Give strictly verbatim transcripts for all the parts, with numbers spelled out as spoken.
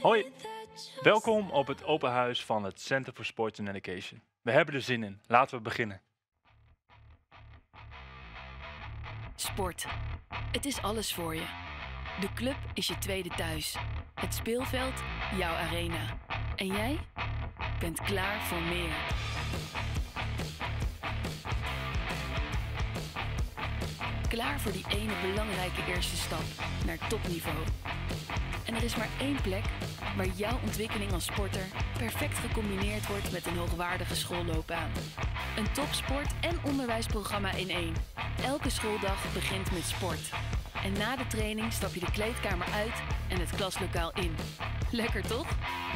Hoi, welkom op het open huis van het Center for Sports and Education. We hebben er zin in. Laten we beginnen. Sport. Het is alles voor je. De club is je tweede thuis. Het speelveld, jouw arena. En jij bent klaar voor meer. Klaar voor die ene belangrijke eerste stap naar topniveau. En er is maar één plek waar jouw ontwikkeling als sporter perfect gecombineerd wordt met een hoogwaardige schoolloopbaan. Een topsport- en onderwijsprogramma in één. Elke schooldag begint met sport. En na de training stap je de kleedkamer uit en het klaslokaal in. Lekker toch?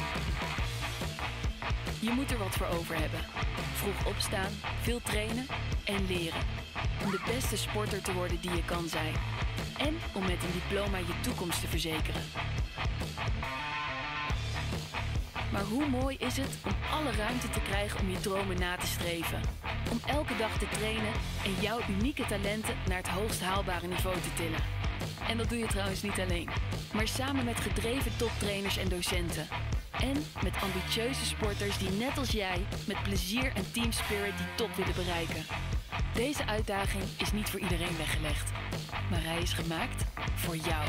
Je moet er wat voor over hebben. Vroeg opstaan, veel trainen en leren. Om de beste sporter te worden die je kan zijn. En om met een diploma je toekomst te verzekeren. Maar hoe mooi is het om alle ruimte te krijgen om je dromen na te streven. Om elke dag te trainen en jouw unieke talenten naar het hoogst haalbare niveau te tillen. En dat doe je trouwens niet alleen, maar samen met gedreven toptrainers en docenten. En met ambitieuze sporters die net als jij met plezier en teamspirit die top willen bereiken. Deze uitdaging is niet voor iedereen weggelegd, maar hij is gemaakt voor jou.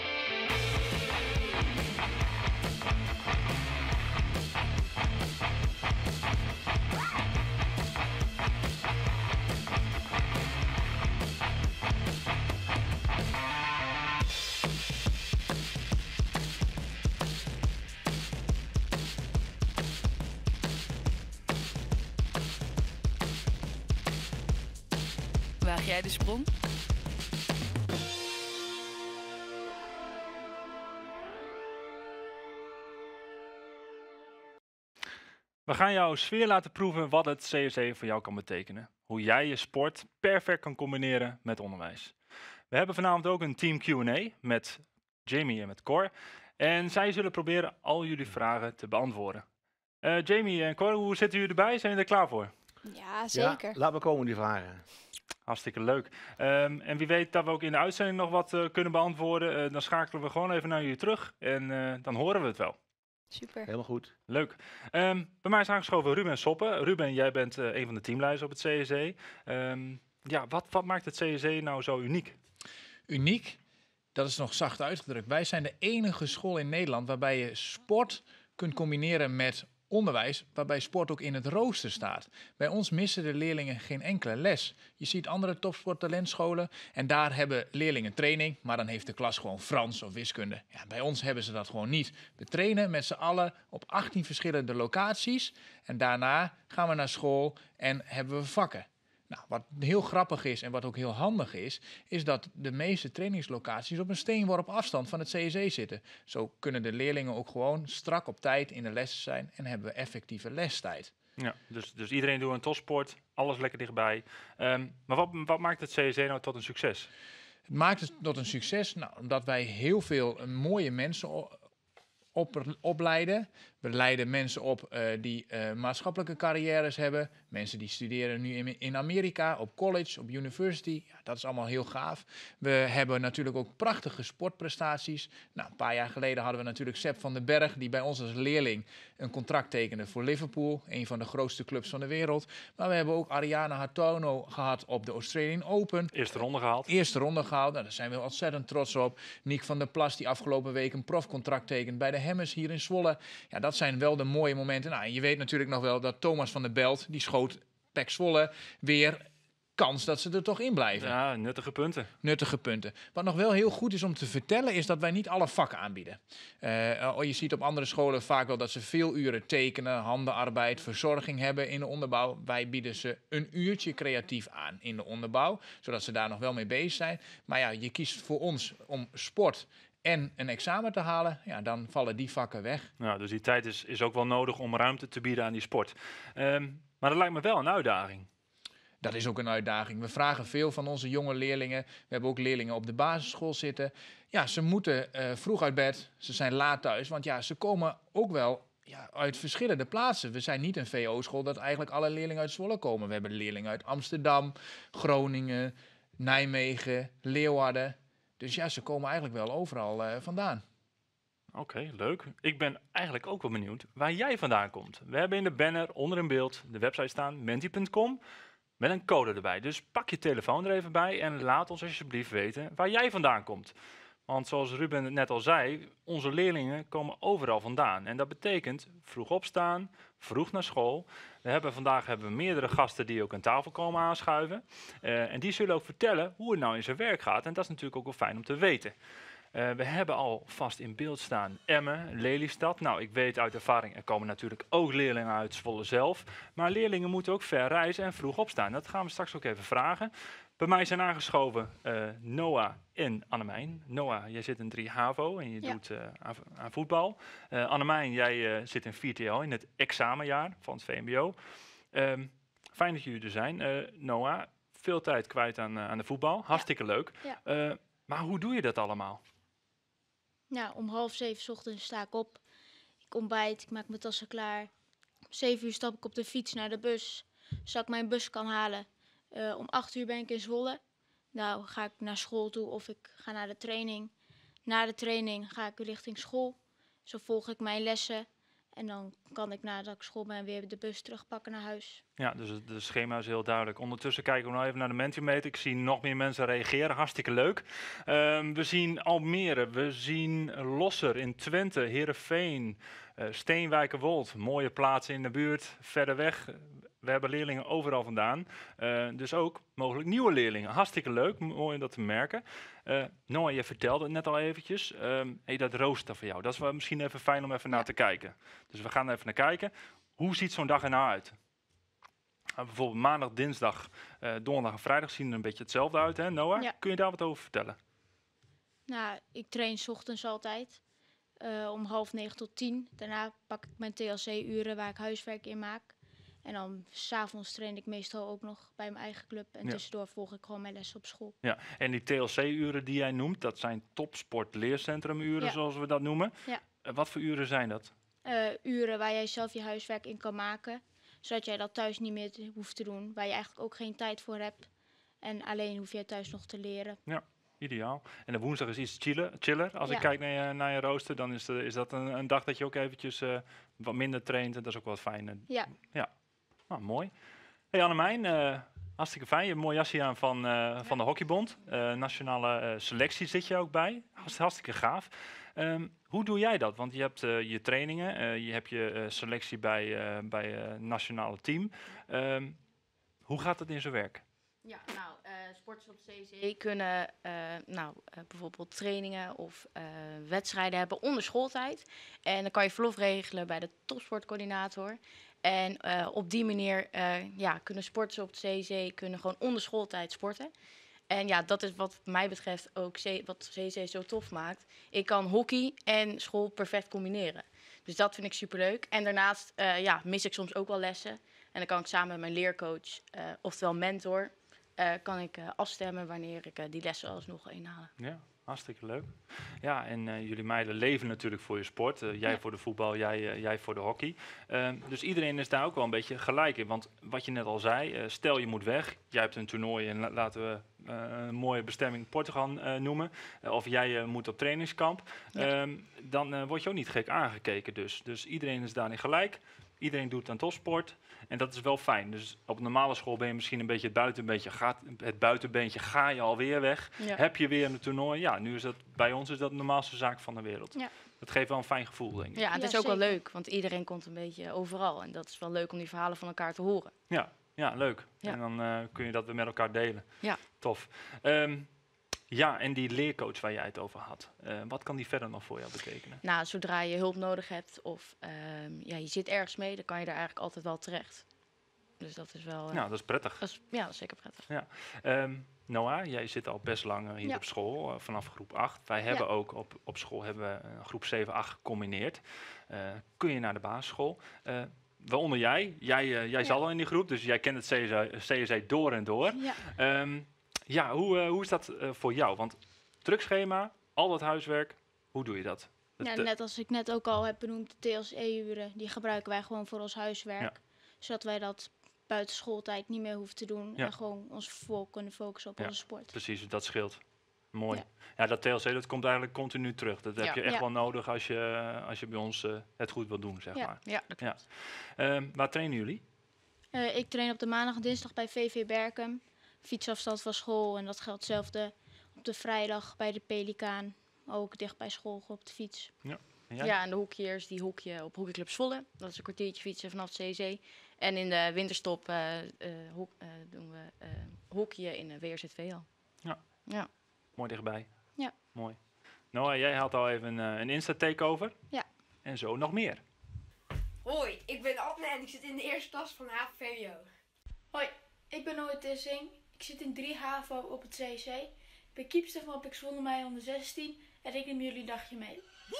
Waag jij de sprong? We gaan jou sfeer laten proeven wat het C S E voor jou kan betekenen. Hoe jij je sport perfect kan combineren met onderwijs. We hebben vanavond ook een team Q en A met Jamie en met Cor. En zij zullen proberen al jullie vragen te beantwoorden. Uh, Jamie en Cor, hoe zitten jullie erbij? Zijn jullie er klaar voor? Ja, zeker. Ja, laat maar komen die vragen. Hartstikke leuk. Um, en wie weet dat we ook in de uitzending nog wat uh, kunnen beantwoorden. Uh, dan schakelen we gewoon even naar jullie terug en uh, dan horen we het wel. Super. Helemaal goed. Leuk. Um, bij mij is aangeschoven Ruben Soppen. Ruben, jij bent uh, een van de teamleiders op het C S E. Um, ja, wat, wat maakt het C S E nou zo uniek? Uniek? Dat is nog zacht uitgedrukt. Wij zijn de enige school in Nederland waarbij je sport kunt combineren met onderwijs, waarbij sport ook in het rooster staat. Bij ons missen de leerlingen geen enkele les. Je ziet andere topsporttalentscholen en daar hebben leerlingen training, maar dan heeft de klas gewoon Frans of wiskunde. Ja, bij ons hebben ze dat gewoon niet. We trainen met z'n allen op achttien verschillende locaties en daarna gaan we naar school en hebben we vakken. Nou, wat heel grappig is en wat ook heel handig is, is dat de meeste trainingslocaties op een steenworp afstand van het C S E zitten. Zo kunnen de leerlingen ook gewoon strak op tijd in de lessen zijn en hebben we effectieve lestijd. Ja, dus, dus iedereen doet een topsport, alles lekker dichtbij. Um, maar wat, wat maakt het C S E nou tot een succes? Het maakt het tot een succes nou, omdat wij heel veel uh, mooie mensen op, op, opleiden. We leiden mensen op uh, die uh, maatschappelijke carrières hebben. Mensen die studeren nu in, in Amerika, op college, op university. Ja, dat is allemaal heel gaaf. We hebben natuurlijk ook prachtige sportprestaties. Nou, een paar jaar geleden hadden we natuurlijk Sepp van den Berg, die bij ons als leerling een contract tekende voor Liverpool. Een van de grootste clubs van de wereld. Maar we hebben ook Ariana Hatono gehad op de Australian Open. Eerste ronde gehaald. Eerste ronde gehaald. Nou, daar zijn we ontzettend trots op. Niek van der Plas, die afgelopen week een profcontract tekent bij de Hemmers hier in Zwolle. Ja, dat zijn wel de mooie momenten. Nou, en je weet natuurlijk nog wel dat Thomas van der Belt, die schoot P E C Zwolle weer kans dat ze er toch in blijven. Ja, nuttige punten. Nuttige punten. Wat nog wel heel goed is om te vertellen, is dat wij niet alle vakken aanbieden. Uh, je ziet op andere scholen vaak wel dat ze veel uren tekenen, handenarbeid, verzorging hebben in de onderbouw. Wij bieden ze een uurtje creatief aan in de onderbouw, zodat ze daar nog wel mee bezig zijn. Maar ja, je kiest voor ons om sport en een examen te halen, ja, dan vallen die vakken weg. Nou, dus die tijd is, is ook wel nodig om ruimte te bieden aan die sport. Um, maar dat lijkt me wel een uitdaging. Dat is ook een uitdaging. We vragen veel van onze jonge leerlingen. We hebben ook leerlingen op de basisschool zitten. Ja, ze moeten uh, vroeg uit bed. Ze zijn laat thuis. Want ja, ze komen ook wel ja, uit verschillende plaatsen. We zijn niet een V O-school dat eigenlijk alle leerlingen uit Zwolle komen. We hebben leerlingen uit Amsterdam, Groningen, Nijmegen, Leeuwarden. Dus ja, ze komen eigenlijk wel overal uh, vandaan. Oké, okay, leuk. Ik ben eigenlijk ook wel benieuwd waar jij vandaan komt. We hebben in de banner onder in beeld de website staan, menti punt com, met een code erbij. Dus pak je telefoon er even bij en laat ons alsjeblieft weten waar jij vandaan komt. Want zoals Ruben het net al zei, onze leerlingen komen overal vandaan. En dat betekent vroeg opstaan, vroeg naar school. We hebben, vandaag hebben we meerdere gasten die ook aan tafel komen aanschuiven. Uh, en die zullen ook vertellen hoe het nou in zijn werk gaat. En dat is natuurlijk ook wel fijn om te weten. Uh, we hebben al vast in beeld staan Emmen, Lelystad. Nou, ik weet uit ervaring, er komen natuurlijk ook leerlingen uit Zwolle zelf. Maar leerlingen moeten ook ver reizen en vroeg opstaan. Dat gaan we straks ook even vragen. Bij mij zijn aangeschoven uh, Noah en Annemijn. Noah, jij zit in drie HAVO en je ja. doet uh, aan, aan voetbal. Uh, Annemijn, jij uh, zit in vier T L in het examenjaar van het V M B O. Um, fijn dat jullie er zijn. Uh, Noah, veel tijd kwijt aan, uh, aan de voetbal. Hartstikke ja. leuk. Ja. Uh, maar hoe doe je dat allemaal? Nou, om half zeven 's ochtends sta ik op. Ik ontbijt, ik maak mijn tassen klaar. Om zeven uur stap ik op de fiets naar de bus, zodat ik mijn bus kan halen. Uh, om acht uur ben ik in Zwolle. Nou ga ik naar school toe of ik ga naar de training. Na de training ga ik richting school. Zo volg ik mijn lessen. En dan kan ik nadat ik school ben weer de bus terugpakken naar huis. Ja, dus het de schema is heel duidelijk. Ondertussen kijken we nog even naar de Mentimeter. Ik zie nog meer mensen reageren. Hartstikke leuk. Um, we zien Almere. We zien Losser in Twente. Heerenveen. Uh, Steenwijkerwold. Mooie plaatsen in de buurt. Verder weg. We hebben leerlingen overal vandaan. Uh, dus ook mogelijk nieuwe leerlingen. Hartstikke leuk. Mooi om dat te merken. Uh, Noah, je vertelde het net al eventjes. Um, hey, dat rooster voor jou. Dat is wel misschien even fijn om even ja. naar te kijken. Dus we gaan er even naar kijken. Hoe ziet zo'n dag er nou uit? Uh, bijvoorbeeld maandag, dinsdag, uh, donderdag en vrijdag zien er een beetje hetzelfde uit, hè Noah? Ja. Kun je daar wat over vertellen? Nou, ik train 's ochtends altijd. Uh, om half negen tot tien. Daarna pak ik mijn T L C-uren waar ik huiswerk in maak. En dan 's avonds train ik meestal ook nog bij mijn eigen club. En ja. tussendoor volg ik gewoon mijn lessen op school. Ja, en die T L C-uren die jij noemt, dat zijn topsportleercentrumuren, ja. zoals we dat noemen. Ja. Uh, wat voor uren zijn dat? Uh, uren waar jij zelf je huiswerk in kan maken. Zodat jij dat thuis niet meer te, hoeft te doen. Waar je eigenlijk ook geen tijd voor hebt. En alleen hoef je thuis nog te leren. Ja. Ideaal. En de woensdag is iets chiller. chiller. Als ja. ik kijk naar je, naar je rooster, dan is, de, is dat een, een dag dat je ook eventjes uh, wat minder traint. En dat is ook wat fijn. Ja. Ja. Nou, mooi. Hey Annemijn, uh, hartstikke fijn. Je hebt een mooi jasje aan van, uh, ja. van de Hockeybond. Uh, nationale uh, selectie zit je ook bij. Hartstikke gaaf. Um, hoe doe jij dat? Want je hebt uh, je trainingen, uh, je hebt je uh, selectie bij, uh, bij het uh, nationale team. Um, hoe gaat het in zijn werk? Ja, nou, uh, sporters op C C kunnen uh, nou, uh, bijvoorbeeld trainingen of uh, wedstrijden hebben onder schooltijd. En dan kan je verlof regelen bij de topsportcoördinator. En uh, op die manier uh, ja, kunnen sporters op C C kunnen gewoon onder schooltijd sporten. En ja, dat is wat mij betreft ook C- wat C C zo tof maakt. Ik kan hockey en school perfect combineren. Dus dat vind ik superleuk. En daarnaast uh, ja, mis ik soms ook wel lessen. En dan kan ik samen met mijn leercoach, uh, oftewel mentor, uh, kan ik uh, afstemmen wanneer ik uh, die lessen alsnog ga inhalen. Ja, hartstikke leuk. Ja, en uh, jullie meiden leven natuurlijk voor je sport. Uh, jij ja. voor de voetbal, jij, uh, jij voor de hockey. Uh, dus iedereen is daar ook wel een beetje gelijk in. Want wat je net al zei, uh, stel je moet weg. Jij hebt een toernooi en la- laten we uh, een mooie bestemming Portugal uh, noemen. Uh, of jij uh, moet op trainingskamp. Ja. Um, dan uh, word je ook niet gek aangekeken dus. Dus iedereen is daarin gelijk. Iedereen doet aan topsport. En dat is wel fijn. Dus op een normale school ben je misschien een beetje het buitenbeentje. Gaat, het buitenbeentje ga je alweer weg. Ja. Heb je weer een toernooi? Ja, nu is dat bij ons is dat de normaalste zaak van de wereld. Ja. Dat geeft wel een fijn gevoel, denk ik. Ja, het ja, is ook zeker. wel leuk. Want iedereen komt een beetje overal. En dat is wel leuk om die verhalen van elkaar te horen. Ja, ja leuk. Ja. En dan uh, kun je dat weer met elkaar delen. Ja. Tof. Um, Ja, en die leercoach waar jij het over had, uh, wat kan die verder nog voor jou betekenen? Nou, zodra je hulp nodig hebt of uh, ja, je zit ergens mee, dan kan je daar eigenlijk altijd wel terecht. Dus dat is wel... Uh, ja, dat is prettig. Dat is, ja, dat is zeker prettig. Ja. Um, Noah, jij zit al best lang uh, hier ja. op school, uh, vanaf groep acht. Wij hebben ja. ook op, op school hebben we, uh, groep zeven acht gecombineerd. Uh, kun je naar de basisschool? Uh, waaronder jij. Jij, uh, jij ja. zat al in die groep, dus jij kent het C S C door en door. Ja. Um, Ja, hoe, uh, hoe is dat uh, voor jou? Want drukschema, al dat huiswerk, hoe doe je dat? Ja, net als ik net ook al heb benoemd, de T L C-uren, die gebruiken wij gewoon voor ons huiswerk. Ja. Zodat wij dat buiten schooltijd niet meer hoeven te doen. Ja. En gewoon ons vol kunnen focussen op ja. onze sport. Precies, dat scheelt. Mooi. Ja. Ja, dat T L C dat komt eigenlijk continu terug. Dat heb Ja. je echt Ja. wel nodig als je, als je bij ons uh, het goed wilt doen, zeg Ja. maar. Ja, dat klopt. Um, waar trainen jullie? Uh, ik train op de maandag en dinsdag bij V V Berkem. Fietsafstand van school en dat geldt hetzelfde op de vrijdag bij de Pelikaan. Ook dicht bij school op de fiets. Ja, en jij? Ja, en de hoekjes, die hoekje op Hockeyclub Zwolle. Dat is een kwartiertje fietsen vanaf het C C. En in de winterstop uh, uh, ho uh, doen we uh, hockey in de W R Z V al. Ja. Ja. Mooi dichtbij. Ja. Mooi. Noah, jij had al even uh, een Insta-takeover. Ja. En zo nog meer. Hoi, ik ben Adne en ik zit in de eerste klas van H V V O. Hoi, ik ben Noah Tissing. Ik zit in drie H A V O op het C C. Ik ben keepster van Pik Zwolle Mei onder zestien en ik neem jullie dagje mee.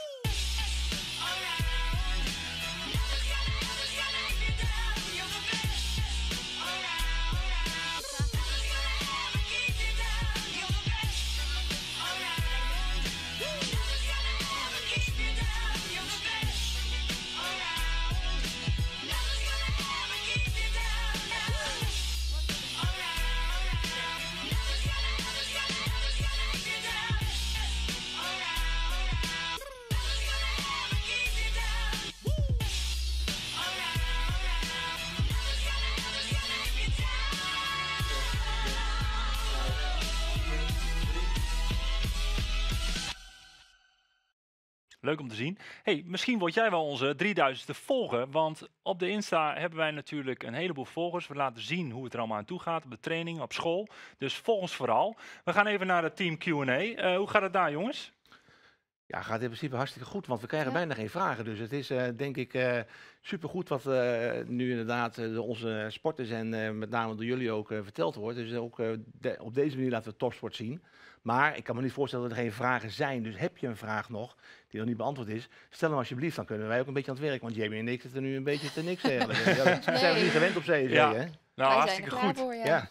Leuk om te zien. Hey, misschien word jij wel onze drieduizendste volger, want op de Insta hebben wij natuurlijk een heleboel volgers. We laten zien hoe het er allemaal aan toe gaat op de training, op school. Dus volg ons vooral. We gaan even naar het team Q en A. Uh, hoe gaat het daar, jongens? Ja, gaat in principe hartstikke goed, want we krijgen Ja. bijna geen vragen. Dus het is uh, denk ik uh, supergoed wat uh, nu inderdaad uh, door onze sporters en uh, met name door jullie ook uh, verteld wordt. Dus ook uh, de, op deze manier laten we topsport zien. Maar ik kan me niet voorstellen dat er geen vragen zijn. Dus heb je een vraag nog die nog niet beantwoord is, stel hem alsjeblieft. Dan kunnen wij ook een beetje aan het werk. Want Jamie en ik zitten nu een beetje te niks eigenlijk. Ja, dat zijn we niet gewend op zee, Ja. hè? Nou, Wij hartstikke zijn er goed. klaar voor, ja. Ja.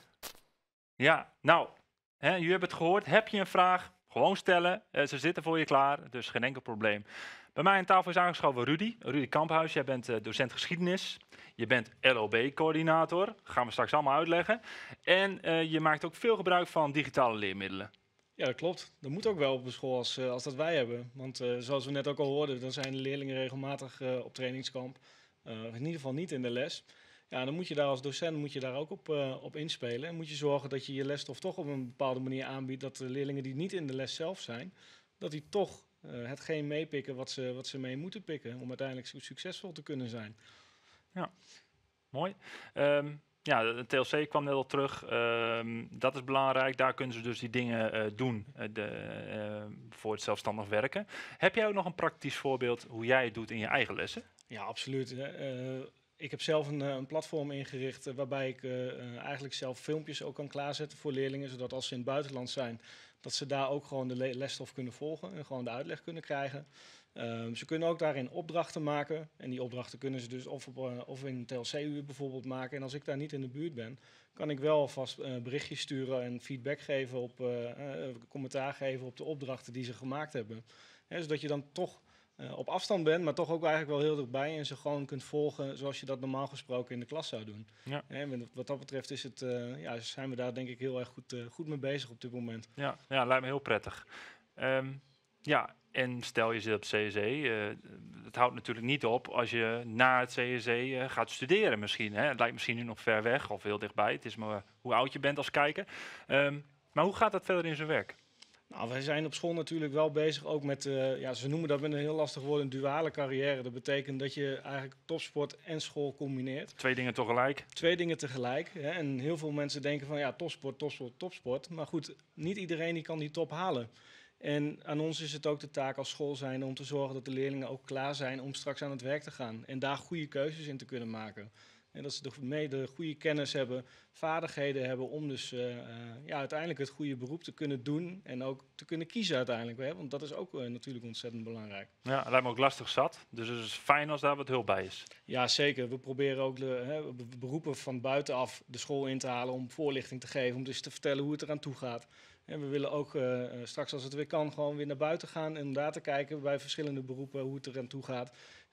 Ja, nou, hè, jullie hebben het gehoord. Heb je een vraag? Gewoon stellen. Uh, ze zitten voor je klaar, dus geen enkel probleem. Bij mij aan tafel is aangeschoven Rudy. Rudy Kamphuis, jij bent uh, docent geschiedenis. Je bent L O B-coördinator. Gaan we straks allemaal uitleggen. En uh, je maakt ook veel gebruik van digitale leermiddelen. Ja, dat klopt. Dat moet ook wel op een school als, uh, als dat wij hebben. Want uh, zoals we net ook al hoorden, dan zijn de leerlingen regelmatig uh, op trainingskamp. Uh, in ieder geval niet in de les. Ja, dan moet je daar als docent moet je daar ook op, uh, op inspelen. En moet je zorgen dat je je lesstof toch op een bepaalde manier aanbiedt. Dat de leerlingen die niet in de les zelf zijn, dat die toch uh, hetgeen meepikken wat ze, wat ze mee moeten pikken. Om uiteindelijk su succesvol te kunnen zijn. Ja, mooi. Um, ja, de T L C kwam net al terug. Um, dat is belangrijk. Daar kunnen ze dus die dingen uh, doen uh, de, uh, voor het zelfstandig werken. Heb jij ook nog een praktisch voorbeeld hoe jij het doet in je eigen lessen? Ja, absoluut. Uh, Ik heb zelf een, een platform ingericht uh, waarbij ik uh, uh, eigenlijk zelf filmpjes ook kan klaarzetten voor leerlingen. Zodat als ze in het buitenland zijn, dat ze daar ook gewoon de le lesstof kunnen volgen en gewoon de uitleg kunnen krijgen. Um, ze kunnen ook daarin opdrachten maken. En die opdrachten kunnen ze dus of, op, uh, of in T L C-uur bijvoorbeeld maken. En als ik daar niet in de buurt ben, kan ik wel vast uh, berichtjes sturen en feedback geven op, uh, uh, commentaar geven op de opdrachten die ze gemaakt hebben. He, zodat je dan toch Uh, op afstand bent, maar toch ook eigenlijk wel heel dichtbij en ze gewoon kunt volgen zoals je dat normaal gesproken in de klas zou doen. Ja. En wat dat betreft is het, uh, ja, zijn we daar denk ik heel erg goed, uh, goed mee bezig op dit moment. Ja, ja, lijkt me heel prettig. Um, ja, en stel je zit op C S E, uh, het houdt natuurlijk niet op als je na het C S E uh, gaat studeren misschien. Hè? Het lijkt misschien nu nog ver weg of heel dichtbij. Het is maar hoe oud je bent als kijker. Um, maar hoe gaat dat verder in zijn werk? Nou, wij zijn op school natuurlijk wel bezig ook met, uh, ja, ze noemen dat met een heel lastig woord, een duale carrière. Dat betekent dat je eigenlijk topsport en school combineert. Twee dingen tegelijk? Twee dingen tegelijk. Hè. En heel veel mensen denken van ja, topsport, topsport, topsport. Maar goed, niet iedereen die kan die top halen. En aan ons is het ook de taak als school zijn om te zorgen dat de leerlingen ook klaar zijn om straks aan het werk te gaan. En daar goede keuzes in te kunnen maken. En dat ze de, mee de goede kennis hebben, vaardigheden hebben om dus uh, uh, ja, uiteindelijk het goede beroep te kunnen doen. En ook te kunnen kiezen uiteindelijk. Hè? Want dat is ook uh, natuurlijk ontzettend belangrijk. Ja, het lijkt me ook lastig zat. Dus het is fijn als daar wat hulp bij is. Ja, zeker. We proberen ook de hè, beroepen van buitenaf de school in te halen om voorlichting te geven. Om dus te vertellen hoe het eraan toe gaat. En we willen ook uh, straks als het weer kan gewoon weer naar buiten gaan. En om daar te kijken bij verschillende beroepen hoe het eraan toe gaat.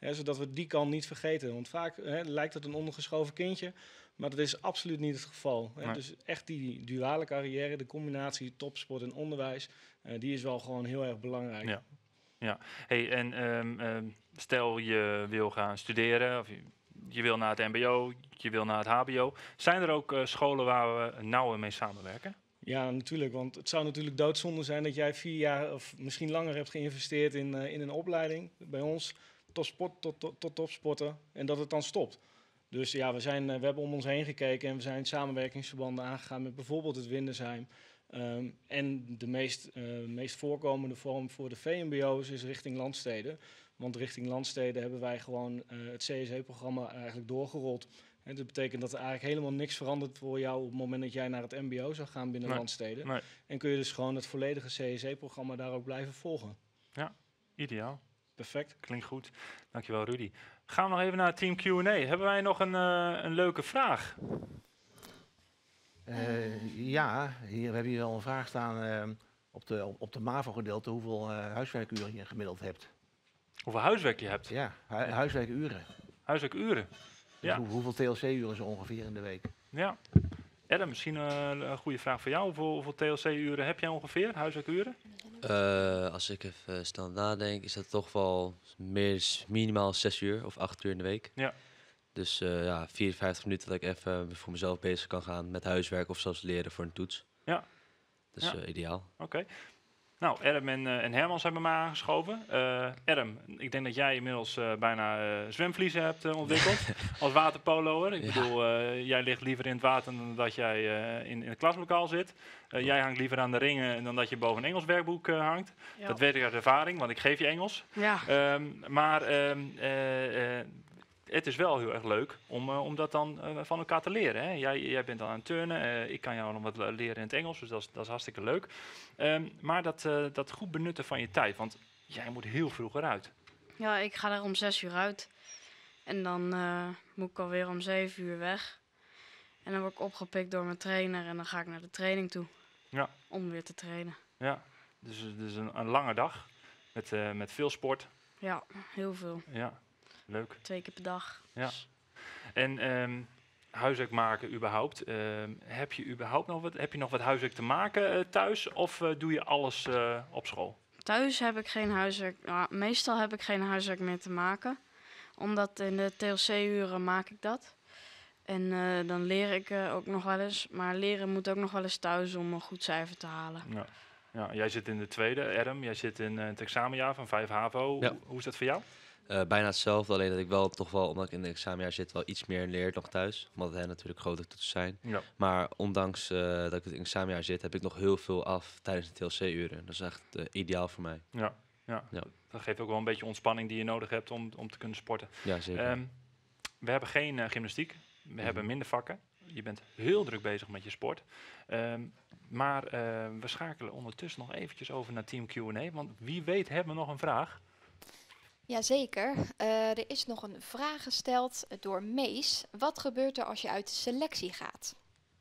Hè, zodat we die kant niet vergeten. Want vaak hè, lijkt het een ondergeschoven kindje, maar dat is absoluut niet het geval. Hè. Nee. Dus echt die duale carrière, de combinatie topsport en onderwijs, uh, die is wel gewoon heel erg belangrijk. Ja. Ja, hey, en um, um, stel je wil gaan studeren, of je, je wil naar het mbo, je wil naar het hbo. Zijn er ook uh, scholen waar we nauwer mee samenwerken? Ja, natuurlijk. Want het zou natuurlijk doodzonde zijn dat jij vier jaar of misschien langer hebt geïnvesteerd in, uh, in een opleiding bij ons, tot, sport, tot, tot, tot topsporter, en dat het dan stopt. Dus ja, we, zijn, uh, we hebben om ons heen gekeken en we zijn samenwerkingsverbanden aangegaan met bijvoorbeeld het Windesheim. Um, en de meest, uh, meest voorkomende vorm voor de V M B O's is richting landsteden. Want richting landsteden hebben wij gewoon uh, het C S E-programma eigenlijk doorgerold. En dat betekent dat er eigenlijk helemaal niks verandert voor jou op het moment dat jij naar het M B O zou gaan binnen Nee, landsteden. nee. En kun je dus gewoon het volledige C S E-programma daar ook blijven volgen. Ja, ideaal. Perfect. Klinkt goed. Dankjewel, Rudy. Gaan we nog even naar Team Q en A. Hebben wij nog een, uh, een leuke vraag? Uh, ja, hier, we hebben hier al een vraag staan uh, op de, op, op de MAVO-gedeelte hoeveel uh, huiswerkuren je gemiddeld hebt. Hoeveel huiswerk je hebt? Ja, hu huiswerkuren. Huiswerkuren? Dus ja. hoe, hoeveel T L C-uren zo ongeveer in de week? Ja. Adam, misschien uh, een goede vraag voor jou. Hoeveel, hoeveel T L C-uren heb jij ongeveer, huiswerkuren? Uh, als ik even snel nadenk, is dat toch wel meer, minimaal zes uur of acht uur in de week. Ja. Dus uh, ja, vierenvijftig minuten dat ik even voor mezelf bezig kan gaan met huiswerk of zelfs leren voor een toets. Ja. Dat is ja. uh, ideaal. Oké. Okay. Nou, Adam en, uh, en Herman zijn bij mij aangeschoven. Uh, Adam, ik denk dat jij inmiddels uh, bijna uh, zwemvliezen hebt uh, ontwikkeld als waterpoloer. Ik ja. bedoel, uh, jij ligt liever in het water dan dat jij uh, in, in het klaslokaal zit. Uh, jij hangt liever aan de ringen dan dat je boven een Engels werkboek uh, hangt. Ja. Dat weet ik uit ervaring, want ik geef je Engels. Ja. Um, maar um, uh, uh, het is wel heel erg leuk om, uh, om dat dan uh, van elkaar te leren. Hè? Jij, jij bent dan aan het turnen, uh, ik kan jou nog wat leren in het Engels, dus dat is, dat is hartstikke leuk. Um, maar dat, uh, dat goed benutten van je tijd, want jij moet heel vroeger uit. Ja, ik ga er om zes uur uit. En dan uh, moet ik alweer om zeven uur weg. En dan word ik opgepikt door mijn trainer en dan ga ik naar de training toe. Ja. Om weer te trainen. Ja, dus, dus een, een lange dag met, uh, met veel sport. Ja, heel veel. Ja. Leuk. Twee keer per dag. Ja. En um, huiswerk maken überhaupt. Um, heb je überhaupt nog wat, heb je nog wat huiswerk te maken uh, thuis of uh, doe je alles uh, op school? Thuis heb ik geen huiswerk. Nou, meestal heb ik geen huiswerk meer te maken. Omdat in de T L C-uren maak ik dat. En uh, dan leer ik uh, ook nog wel eens. Maar leren moet ook nog wel eens thuis om een goed cijfer te halen. Ja. Ja, jij zit in de tweede, Adam. Jij zit in uh, het examenjaar van vijf HAVO. Ja. Hoe, hoe is dat voor jou? Uh, bijna hetzelfde, alleen dat ik wel toch wel, omdat ik in het examenjaar zit, wel iets meer leer nog thuis. Omdat het natuurlijk grote toetsen zijn. Ja. Maar ondanks uh, dat ik in het examenjaar zit, heb ik nog heel veel af tijdens de T L C-uren. Dat is echt uh, ideaal voor mij. Ja, ja. ja, dat geeft ook wel een beetje ontspanning die je nodig hebt om, om te kunnen sporten. Ja, zeker. Um, we hebben geen uh, gymnastiek, we mm-hmm. hebben minder vakken. Je bent heel druk bezig met je sport. Um, maar uh, we schakelen ondertussen nog eventjes over naar Team Q en A. Want wie weet hebben we nog een vraag. Jazeker. Uh, er is nog een vraag gesteld door Mees. Wat gebeurt er als je uit de selectie gaat?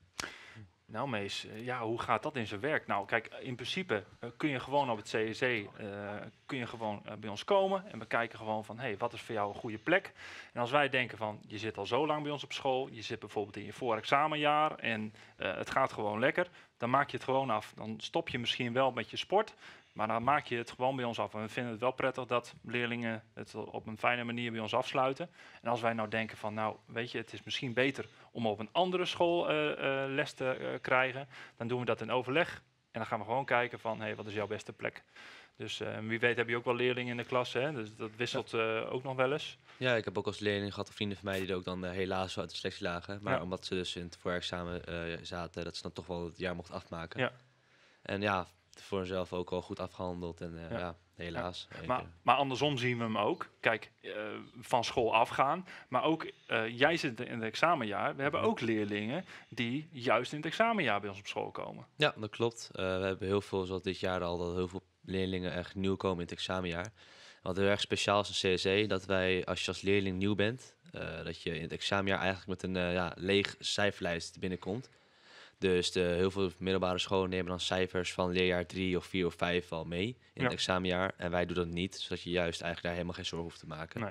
Nou Mees, uh, ja, hoe gaat dat in zijn werk? Nou kijk, in principe uh, kun je gewoon op het C S E uh, kun je gewoon uh, bij ons komen. En we kijken gewoon van, hé, hey, wat is voor jou een goede plek? En als wij denken van, je zit al zo lang bij ons op school. Je zit bijvoorbeeld in je voorexamenjaar en uh, het gaat gewoon lekker. Dan maak je het gewoon af. Dan stop je misschien wel met je sport. Maar dan maak je het gewoon bij ons af. En we vinden het wel prettig dat leerlingen het op een fijne manier bij ons afsluiten. En als wij nou denken van, nou, weet je, het is misschien beter om op een andere school uh, uh, les te uh, krijgen, dan doen we dat in overleg. En dan gaan we gewoon kijken van, hé, hey, wat is jouw beste plek? Dus uh, wie weet heb je ook wel leerlingen in de klas, hè? Dus dat wisselt uh, ook nog wel eens. Ja, ik heb ook als leerling gehad, of vrienden van mij die er ook dan uh, helaas uit de selectie lagen. Maar ja. omdat ze dus in het voorexamen uh, zaten, dat ze dan toch wel het jaar mochten afmaken. Ja. En ja, voor hunzelf ook al goed afgehandeld en uh, ja. ja, helaas. Ja. Maar, maar andersom zien we hem ook. Kijk, uh, van school afgaan, maar ook, uh, jij zit in het examenjaar. We hebben ook leerlingen die juist in het examenjaar bij ons op school komen. Ja, dat klopt. Uh, we hebben heel veel, zoals dit jaar al, dat heel veel leerlingen echt nieuw komen in het examenjaar. Wat heel erg speciaal is in C S E, dat wij, als je als leerling nieuw bent, uh, dat je in het examenjaar eigenlijk met een uh, ja, leeg cijferlijst binnenkomt. Dus de, heel veel middelbare scholen nemen dan cijfers van leerjaar drie of vier of vijf al mee in ja. het examenjaar. En wij doen dat niet, zodat je juist eigenlijk daar helemaal geen zorgen hoeft te maken. Nee.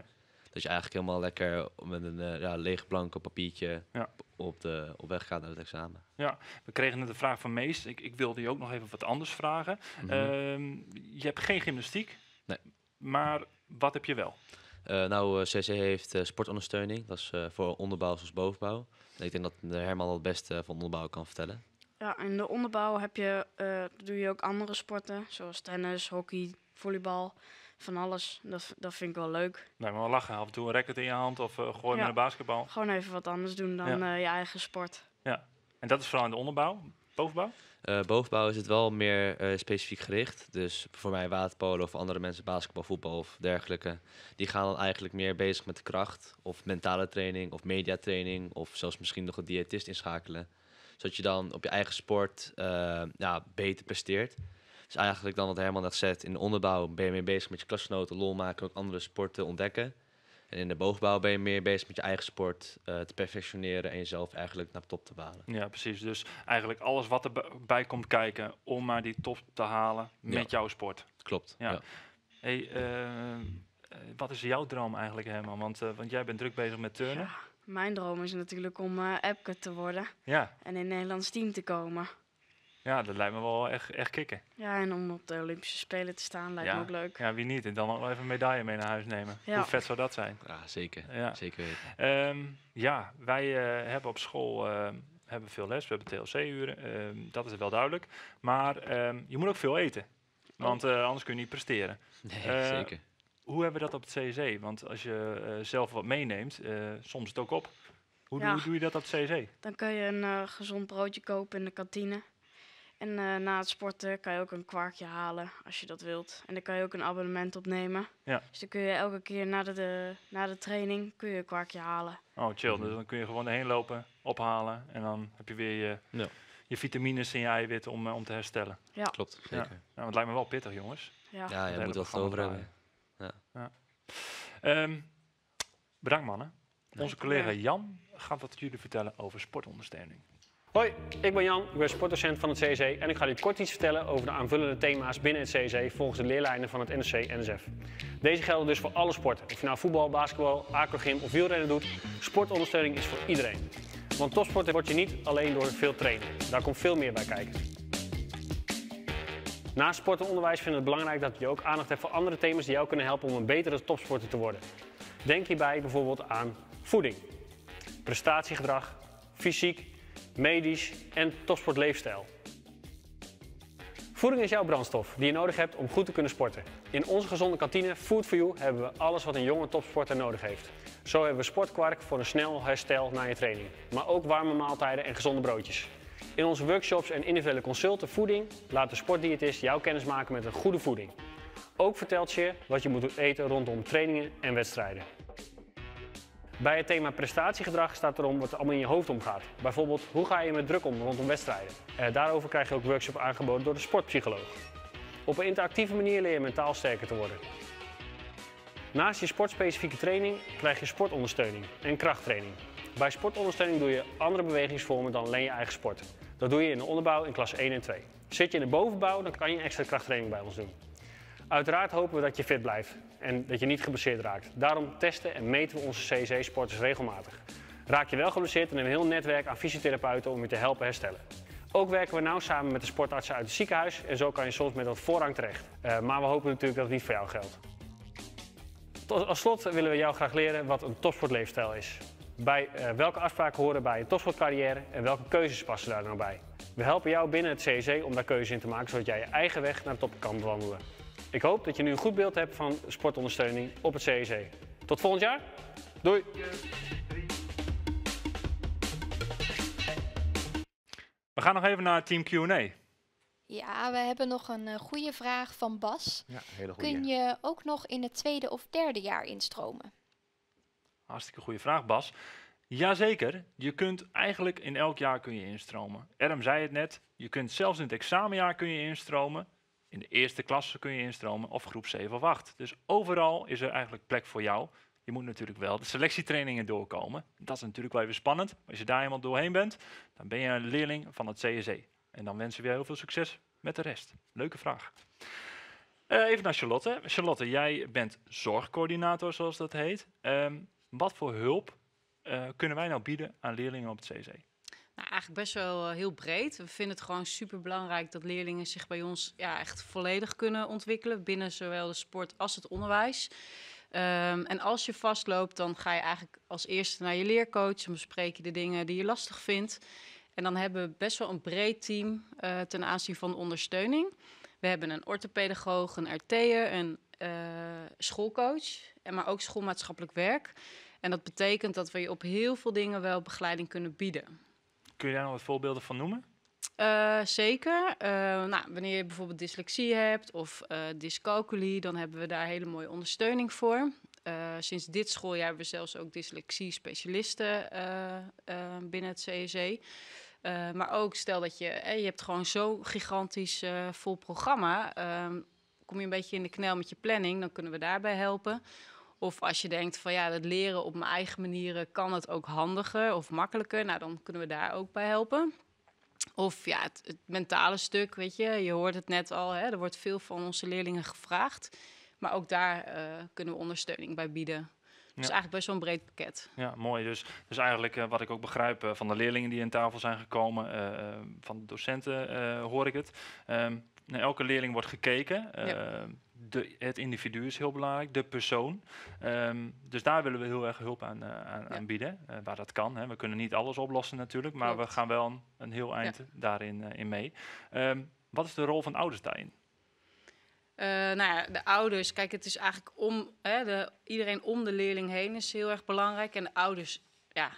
Dat je eigenlijk helemaal lekker met een uh, ja, leeg blanco papiertje Ja. op, de, op weg gaat naar het examen. Ja, we kregen net de vraag van Mees. Ik, ik wilde je ook nog even wat anders vragen. Mhm. Ehm, je hebt geen gymnastiek, Nee. maar wat heb je wel? Uh, nou, uh, C C heeft uh, sportondersteuning. Dat is uh, voor onderbouw zoals bovenbouw. En ik denk dat uh, Herman het beste uh, van onderbouw kan vertellen. Ja, in de onderbouw heb je, uh, doe je ook andere sporten, zoals tennis, hockey, volleybal, van alles. Dat, dat vind ik wel leuk. Nou, maar wel lachen. Af en toe een racket in je hand of uh, gooien Ja. met een basketbal. Gewoon even wat anders doen dan Ja. uh, je eigen sport. Ja, en dat is vooral in de onderbouw, bovenbouw? Uh, bovenbouw is het wel meer uh, specifiek gericht. Dus voor mij waterpolo of andere mensen basketbal, voetbal of dergelijke. Die gaan dan eigenlijk meer bezig met de kracht. Of mentale training of mediatraining. Of zelfs misschien nog een diëtist inschakelen. Zodat je dan op je eigen sport uh, ja, beter presteert. Dus eigenlijk dan wat Herman net zegt. In de onderbouw ben je meer bezig met je klasgenoten, lol maken. Ook andere sporten ontdekken. En in de bovenbouw ben je meer bezig met je eigen sport uh, te perfectioneren en jezelf eigenlijk naar de top te behalen. Ja, precies. Dus eigenlijk alles wat erbij komt kijken om maar die top te halen met Ja. jouw sport. Klopt. Ja. Ja. Hey, uh, wat is jouw droom eigenlijk, Herman? Want, uh, want jij bent druk bezig met turnen. Ja, mijn droom is natuurlijk om uh, Epke te worden. Ja. En in het Nederlands team te komen. Ja, dat lijkt me wel echt, echt kicken. Ja, en om op de Olympische Spelen te staan lijkt ja. me ook leuk. Ja, wie niet? En dan ook nog even een medaille mee naar huis nemen. Ja. Hoe vet zou dat zijn? Ja, zeker. Ja. Zeker weten. Um, ja, wij uh, hebben op school uh, hebben veel les. We hebben T L C-uren. Uh, dat is wel duidelijk. Maar um, je moet ook veel eten. Want uh, anders kun je niet presteren. Nee, uh, zeker. Hoe hebben we dat op het C C? Want als je uh, zelf wat meeneemt, uh, soms het ook op. Hoe, ja. hoe doe je dat op het C C? Dan kun je een uh, gezond broodje kopen in de kantine. En uh, na het sporten kan je ook een kwarkje halen als je dat wilt. En dan kan je ook een abonnement opnemen. Ja. Dus dan kun je elke keer na de, de, na de training kun je een kwarkje halen. Oh, chill. Mm-hmm. Dus dan kun je gewoon erheen lopen, ophalen. En dan heb je weer je, ja. je vitamines en je eiwitten om, uh, om te herstellen. Ja. Klopt, zeker. Ja. Nou, het lijkt me wel pittig, jongens. Ja, ja je moet wat over hebben. Ja. Ja. Um, bedankt, mannen. Onze collega Jan gaat wat jullie vertellen over sportondersteuning. Hoi, ik ben Jan, ik ben sportdocent van het C S C en ik ga jullie kort iets vertellen over de aanvullende thema's binnen het C S C volgens de leerlijnen van het N S C N S F. Deze gelden dus voor alle sporten. Of je nou voetbal, basketbal, aquagym of wielrennen doet, sportondersteuning is voor iedereen. Want topsporten word je niet alleen door veel trainen. Daar komt veel meer bij kijken. Naast sport en onderwijs vinden we het belangrijk dat je ook aandacht hebt voor andere thema's die jou kunnen helpen om een betere topsporter te worden. Denk hierbij bijvoorbeeld aan voeding, prestatiegedrag, fysiek, medisch en topsportleefstijl. Voeding is jouw brandstof die je nodig hebt om goed te kunnen sporten. In onze gezonde kantine Food for You hebben we alles wat een jonge topsporter nodig heeft. Zo hebben we sportkwark voor een snel herstel na je training, maar ook warme maaltijden en gezonde broodjes. In onze workshops en individuele consulten voeding laat de sportdiëtist jou kennis maken met een goede voeding. Ook vertelt ze je wat je moet eten rondom trainingen en wedstrijden. Bij het thema prestatiegedrag staat erom wat er allemaal in je hoofd omgaat. Bijvoorbeeld, hoe ga je met druk om rondom wedstrijden? Eh, daarover krijg je ook workshops aangeboden door de sportpsycholoog. Op een interactieve manier leer je mentaal sterker te worden. Naast je sportspecifieke training krijg je sportondersteuning en krachttraining. Bij sportondersteuning doe je andere bewegingsvormen dan alleen je eigen sport. Dat doe je in de onderbouw in klas één en twee. Zit je in de bovenbouw, dan kan je extra krachttraining bij ons doen. Uiteraard hopen we dat je fit blijft en dat je niet geblesseerd raakt. Daarom testen en meten we onze C S C-sporters regelmatig. Raak je wel geblesseerd, dan hebben we een heel netwerk aan fysiotherapeuten om je te helpen herstellen. Ook werken we nauw samen met de sportartsen uit het ziekenhuis en zo kan je soms met wat voorrang terecht. Uh, maar we hopen natuurlijk dat het niet voor jou geldt. Tot, als slot willen we jou graag leren wat een topsportleefstijl is. Bij uh, welke afspraken horen bij een topsportcarrière en welke keuzes passen daar nou bij. We helpen jou binnen het C S C om daar keuzes in te maken, zodat jij je eigen weg naar de top kan bewandelen. Ik hoop dat je nu een goed beeld hebt van sportondersteuning op het C S C. Tot volgend jaar. Doei! We gaan nog even naar Team Q en A. Ja, we hebben nog een uh, goede vraag van Bas. Ja, hele goeie. Kun je ook nog in het tweede of derde jaar instromen? Hartstikke goede vraag, Bas. Jazeker, je kunt eigenlijk in elk jaar kun je instromen. Erm zei het net, je kunt zelfs in het examenjaar kun je instromen. In de eerste klasse kun je instromen of groep zeven of acht. Dus overal is er eigenlijk plek voor jou. Je moet natuurlijk wel de selectietrainingen doorkomen. Dat is natuurlijk wel even spannend. Maar als je daar helemaal doorheen bent, dan ben je een leerling van het C S C. En dan wensen we je heel veel succes met de rest. Leuke vraag. Uh, even naar Charlotte. Charlotte, jij bent zorgcoördinator, zoals dat heet. Um, wat voor hulp uh, kunnen wij nou bieden aan leerlingen op het C C? Nou, eigenlijk best wel uh, heel breed. We vinden het gewoon super belangrijk dat leerlingen zich bij ons ja, echt volledig kunnen ontwikkelen. Binnen zowel de sport als het onderwijs. Um, en als je vastloopt, dan ga je eigenlijk als eerste naar je leercoach. Dan bespreek je de dingen die je lastig vindt. En dan hebben we best wel een breed team uh, ten aanzien van ondersteuning. We hebben een orthopedagoog, een R T'er, een uh, schoolcoach, en maar ook schoolmaatschappelijk werk. En dat betekent dat we je op heel veel dingen wel begeleiding kunnen bieden. Kun je daar nog wat voorbeelden van noemen? Uh, zeker. Uh, nou, wanneer je bijvoorbeeld dyslexie hebt of uh, dyscalculie, dan hebben we daar hele mooie ondersteuning voor. Uh, sinds dit schooljaar hebben we zelfs ook dyslexie-specialisten uh, uh, binnen het C S E. Uh, maar ook stel dat je, eh, je hebt gewoon zo'n gigantisch uh, vol programma. Uh, kom je een beetje in de knel met je planning, dan kunnen we daarbij helpen. Of als je denkt van ja, het leren op mijn eigen manieren kan het ook handiger of makkelijker. Nou, dan kunnen we daar ook bij helpen. Of ja, het, het mentale stuk, weet je. Je hoort het net al, hè, er wordt veel van onze leerlingen gevraagd. Maar ook daar uh, kunnen we ondersteuning bij bieden. Dus ja. eigenlijk best wel een breed pakket. Ja, mooi. Dus, dus eigenlijk uh, wat ik ook begrijp uh, van de leerlingen die aan tafel zijn gekomen, uh, van de docenten uh, hoor ik het. Um, naar elke leerling wordt gekeken. Uh, ja. de, het individu is heel belangrijk, de persoon. Um, dus daar willen we heel erg hulp aan, uh, aan, ja. aan bieden, uh, waar dat kan. Hè. We kunnen niet alles oplossen natuurlijk, maar Klopt. we gaan wel een, een heel eind ja. daarin uh, in mee. Um, wat is de rol van ouders daarin? Uh, nou ja, de ouders, kijk, het is eigenlijk om, hè, de, iedereen om de leerling heen is heel erg belangrijk. En de ouders, ja,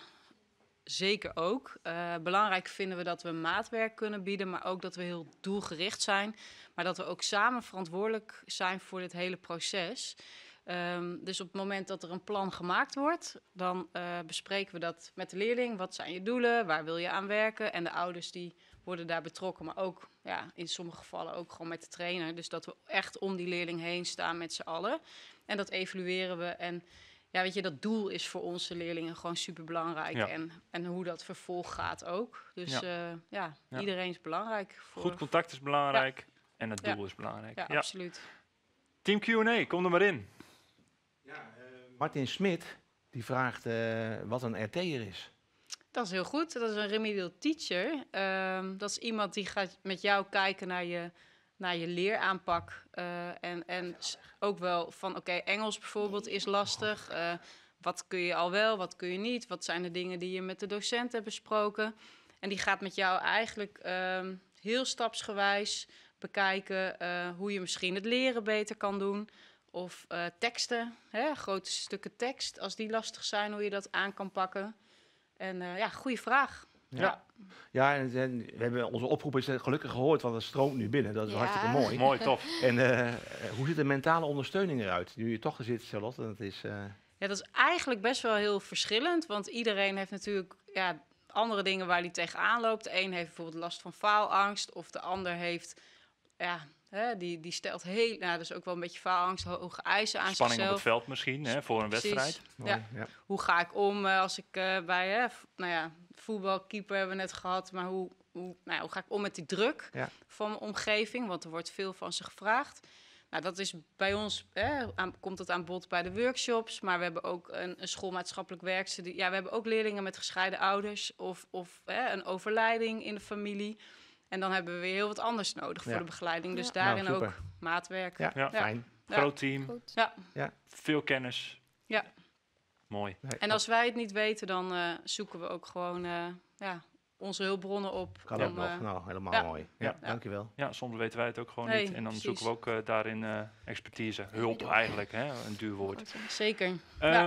zeker ook. Uh, belangrijk vinden we dat we maatwerk kunnen bieden, maar ook dat we heel doelgericht zijn. Maar dat we ook samen verantwoordelijk zijn voor dit hele proces. Um, dus op het moment dat er een plan gemaakt wordt, dan uh, bespreken we dat met de leerling. Wat zijn je doelen? Waar wil je aan werken? En de ouders die worden daar betrokken, maar ook ja, in sommige gevallen ook gewoon met de trainer. Dus dat we echt om die leerling heen staan met z'n allen. En dat evalueren we. En ja, weet je, dat doel is voor onze leerlingen gewoon super belangrijk. Ja. En, en hoe dat vervolg gaat ook. Dus ja, uh, ja, ja. iedereen is belangrijk. Voor... Goed contact is belangrijk ja. en het doel ja. is belangrijk. Ja, ja, absoluut. Team Q en A, kom er maar in. Ja, uh, Martin Smit die vraagt uh, wat een R T'er is. Dat is heel goed. Dat is een remedial teacher. Um, dat is iemand die gaat met jou kijken naar je, naar je leeraanpak. Uh, en, en ook wel van, oké, okay, Engels bijvoorbeeld is lastig. Uh, wat kun je al wel, wat kun je niet? Wat zijn de dingen die je met de docent hebt besproken? En die gaat met jou eigenlijk um, heel stapsgewijs bekijken uh, hoe je misschien het leren beter kan doen. Of uh, teksten, hè, grote stukken tekst, als die lastig zijn, hoe je dat aan kan pakken. En uh, ja, goede vraag. Ja, ja. ja en, en we hebben onze oproep is gelukkig gehoord, want het stroomt nu binnen. Dat is ja. hartstikke mooi. Mooi, tof. En uh, hoe ziet de mentale ondersteuning eruit? Nu je toch er zit, Charlotte, dat is... Uh... Ja, dat is eigenlijk best wel heel verschillend, want iedereen heeft natuurlijk ja, andere dingen waar hij tegenaan loopt. De een heeft bijvoorbeeld last van faalangst, of de ander heeft... Ja, Hè, die, die stelt heel, nou, dus ook wel een beetje faalangst, hoge eisen aan Spanning zichzelf. op het veld misschien, hè, voor een Precies. wedstrijd. Ja. Ja. Hoe ga ik om uh, als ik uh, bij, hè, f- nou ja, voetbalkeeper hebben we net gehad, maar hoe, hoe, nou ja, hoe ga ik om met die druk ja. van mijn omgeving? Want er wordt veel van ze gevraagd. Nou, dat is bij ons, hè, aan, komt het aan bod bij de workshops, maar we hebben ook een, een schoolmaatschappelijk werkster. Die, ja, we hebben ook leerlingen met gescheiden ouders of, of hè, een overlijding in de familie. En dan hebben we weer heel wat anders nodig voor ja. de begeleiding. Dus ja. daarin nou, ook maatwerk. Ja, ja. fijn. Ja. Groot team. Goed. Ja. Ja. Veel kennis. Ja. Mooi. Nee, en als wij het niet weten, dan uh, zoeken we ook gewoon uh, ja, onze hulpbronnen op. Kan ook nog. Uh, nou, helemaal ja. mooi. Ja, ja. Dankjewel. Ja, soms weten wij het ook gewoon nee, niet. En dan precies. zoeken we ook uh, daarin uh, expertise. Hulp eigenlijk, hè? Een duur woord. Zeker. Um, ja.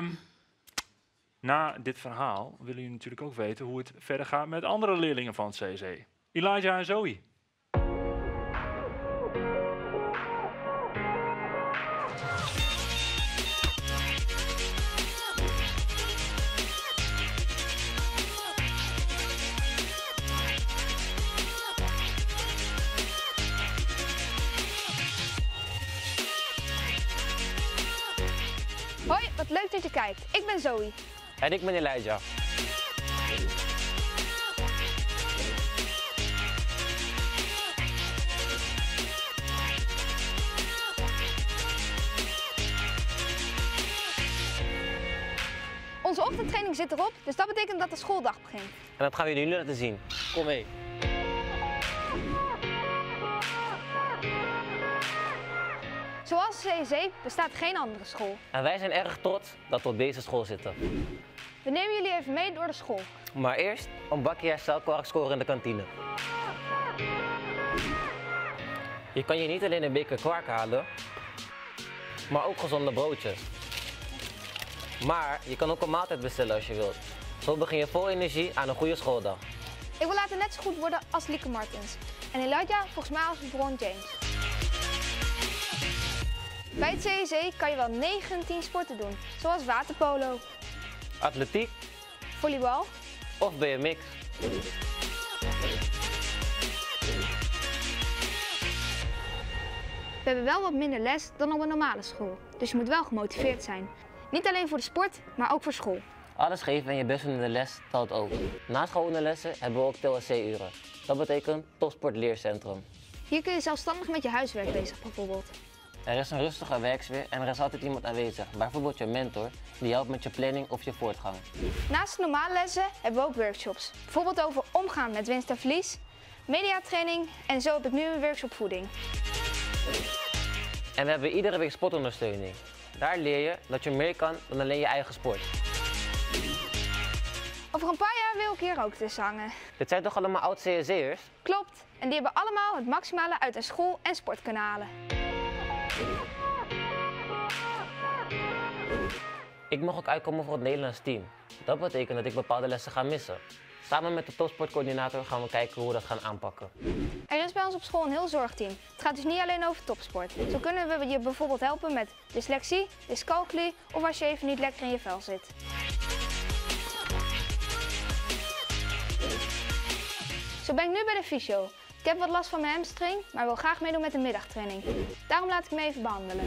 Na dit verhaal willen jullie natuurlijk ook weten hoe het verder gaat met andere leerlingen van het C S E. Elijah en Zoe. Hoi, wat leuk dat je kijkt. Ik ben Zoe. En ik ben Elijah. Onze ochtendtraining zit erop, dus dat betekent dat de schooldag begint. En dat gaan we jullie nu laten zien. Kom mee. Zoals de C S E bestaat geen andere school. En wij zijn erg trots dat we op deze school zitten. We nemen jullie even mee door de school. Maar eerst een bakje herstelkwark scoren in de kantine. Je kan je niet alleen een beker kwark halen, maar ook gezonde broodjes. Maar je kan ook een maaltijd bestellen als je wilt. Zo begin je vol energie aan een goede schooldag. Ik wil later net zo goed worden als Lieke Martens. En Elijah volgens mij als LeBron James. Bij het C S E kan je wel negentien sporten doen, zoals waterpolo, Atletiek, volleybal of B M X. We hebben wel wat minder les dan op een normale school, dus je moet wel gemotiveerd zijn. Niet alleen voor de sport, maar ook voor school. Alles geven en je best doen in de les telt ook. Naast gewone lessen hebben we ook T L C-uren. Dat betekent Topsportleercentrum. Hier kun je zelfstandig met je huiswerk bezig bijvoorbeeld. Er is een rustige werksfeer en er is altijd iemand aanwezig, bijvoorbeeld je mentor, die helpt met je planning of je voortgang. Naast de normale lessen hebben we ook workshops, bijvoorbeeld over omgaan met winst en verlies, mediatraining en zo heb ik nu een workshop voeding. En we hebben iedere week sportondersteuning. Daar leer je dat je meer kan dan alleen je eigen sport. Over een paar jaar wil ik hier ook tussen hangen. Dit zijn toch allemaal oud-C S E'ers? Klopt, en die hebben allemaal het maximale uit hun school en sport kunnen halen. Ik mag ook uitkomen voor het Nederlands team. Dat betekent dat ik bepaalde lessen ga missen. Samen met de topsportcoördinator gaan we kijken hoe we dat gaan aanpakken. Er is bij ons op school een heel zorgteam. Het gaat dus niet alleen over topsport. Zo kunnen we je bijvoorbeeld helpen met dyslexie, dyscalculie of als je even niet lekker in je vel zit. Zo ben ik nu bij de fysio. Ik heb wat last van mijn hamstring, maar wil graag meedoen met de middagtraining. Daarom laat ik me even behandelen.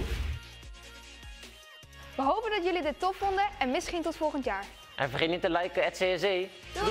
We hopen dat jullie dit tof vonden en misschien tot volgend jaar. En vergeet niet te liken at C S E. Doei!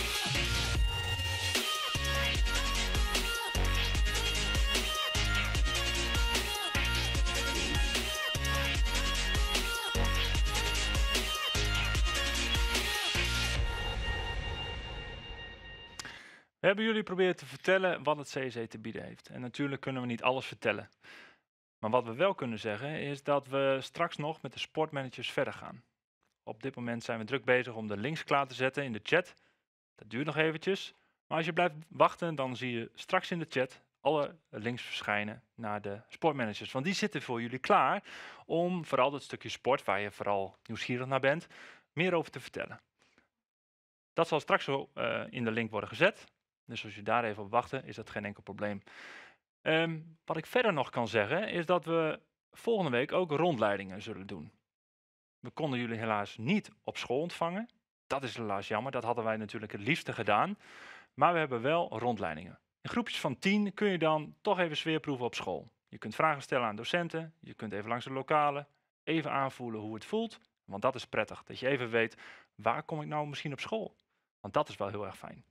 We hebben jullie proberen te vertellen wat het C S E te bieden heeft. En natuurlijk kunnen we niet alles vertellen. Maar wat we wel kunnen zeggen is dat we straks nog met de sportmanagers verder gaan. Op dit moment zijn we druk bezig om de links klaar te zetten in de chat. Dat duurt nog eventjes. Maar als je blijft wachten, dan zie je straks in de chat alle links verschijnen naar de sportmanagers. Want die zitten voor jullie klaar om vooral dat stukje sport, waar je vooral nieuwsgierig naar bent, meer over te vertellen. Dat zal straks zo uh, in de link worden gezet. Dus als je daar even op wachten, is dat geen enkel probleem. Um, wat ik verder nog kan zeggen, is dat we volgende week ook rondleidingen zullen doen. We konden jullie helaas niet op school ontvangen. Dat is helaas jammer, dat hadden wij natuurlijk het liefste gedaan. Maar we hebben wel rondleidingen. In groepjes van tien kun je dan toch even sfeerproeven op school. Je kunt vragen stellen aan docenten, je kunt even langs de lokalen, even aanvoelen hoe het voelt. Want dat is prettig, dat je even weet, waar kom ik nou misschien op school? Want dat is wel heel erg fijn.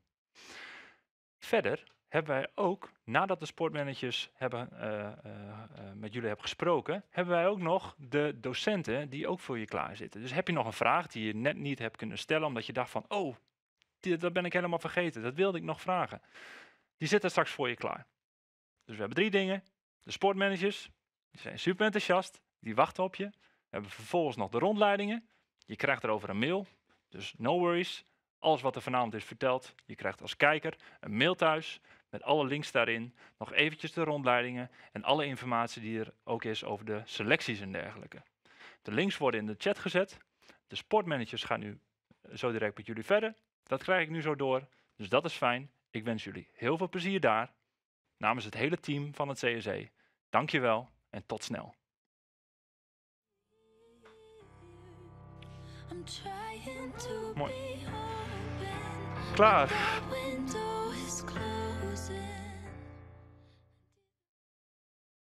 Verder hebben wij ook, nadat de sportmanagers hebben, uh, uh, uh, met jullie hebben gesproken, hebben wij ook nog de docenten die ook voor je klaar zitten. Dus heb je nog een vraag die je net niet hebt kunnen stellen, omdat je dacht van, oh, die, dat ben ik helemaal vergeten, dat wilde ik nog vragen. Die zitten straks voor je klaar. Dus we hebben drie dingen. De sportmanagers, die zijn super enthousiast, die wachten op je. We hebben vervolgens nog de rondleidingen. Je krijgt erover een mail, dus no worries. Alles wat er vanavond is verteld, je krijgt als kijker een mail thuis met alle links daarin, nog eventjes de rondleidingen en alle informatie die er ook is over de selecties en dergelijke. De links worden in de chat gezet. De sportmanagers gaan nu zo direct met jullie verder. Dat krijg ik nu zo door, dus dat is fijn. Ik wens jullie heel veel plezier daar. Namens het hele team van het C S E. Dankjewel en tot snel. Mooi. Klaar.